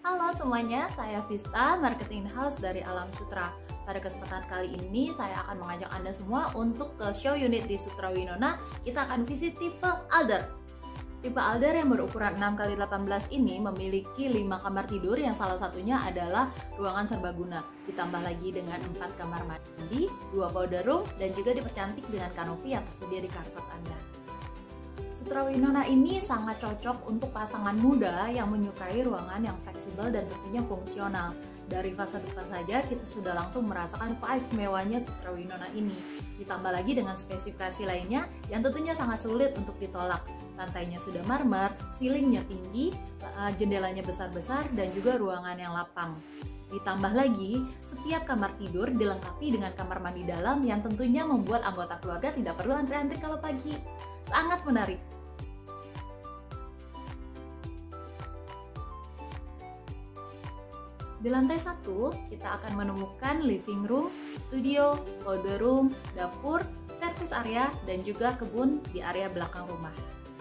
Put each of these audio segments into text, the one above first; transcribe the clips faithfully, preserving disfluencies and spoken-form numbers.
Halo semuanya, saya Vista, Marketing House dari Alam Sutra. Pada kesempatan kali ini, saya akan mengajak Anda semua untuk ke show unit di Sutra Winona. Kita akan visit tipe Alder. Tipe Alder yang berukuran enam kali delapan belas ini memiliki lima kamar tidur yang salah satunya adalah ruangan serbaguna. Ditambah lagi dengan empat kamar mandi, dua powder room, dan juga dipercantik dengan kanopi yang tersedia di karpet Anda. Sutra Winona ini sangat cocok untuk pasangan muda yang menyukai ruangan yang fleksibel dan tentunya fungsional. Dari fase depan saja kita sudah langsung merasakan vibes mewahnya Sutra Winona ini. Ditambah lagi dengan spesifikasi lainnya yang tentunya sangat sulit untuk ditolak. Lantainya sudah marmer, ceilingnya tinggi, jendelanya besar-besar, dan juga ruangan yang lapang. Ditambah lagi, setiap kamar tidur dilengkapi dengan kamar mandi dalam yang tentunya membuat anggota keluarga tidak perlu antri-antri kalau pagi. Sangat menarik. Di lantai satu, kita akan menemukan living room, studio, powder room, dapur, service area, dan juga kebun di area belakang rumah.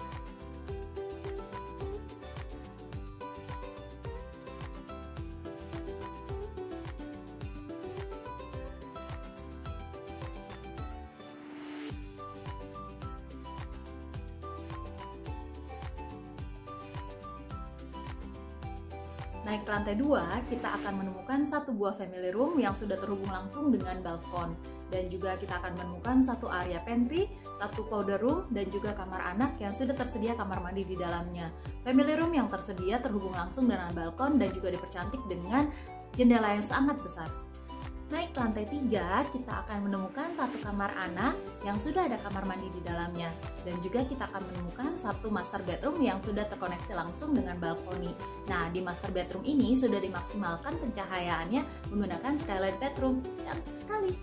Naik ke lantai dua, kita akan menemukan satu buah family room yang sudah terhubung langsung dengan balkon. Dan juga kita akan menemukan satu area pantry, satu powder room, dan juga kamar anak yang sudah tersedia kamar mandi di dalamnya. Family room yang tersedia terhubung langsung dengan balkon dan juga dipercantik dengan jendela yang sangat besar. Naik ke lantai tiga, kita akan menemukan satu kamar anak yang sudah ada kamar mandi di dalamnya. Dan juga kita akan menemukan satu master bedroom yang sudah terkoneksi langsung dengan balkoni. Nah, di master bedroom ini sudah dimaksimalkan pencahayaannya menggunakan skylight bedroom. Cantik sekali!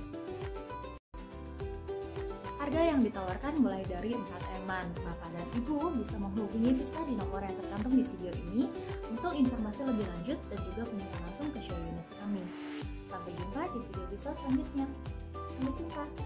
Harga yang ditawarkan mulai dari empat eman. Bapak dan Ibu bisa menghubungi Vista di nomor yang tercantum di video ini untuk informasi lebih lanjut dan juga kunjungan langsung ke show unit kami. Sampai jumpa di video Vista selanjutnya. Sampai jumpa!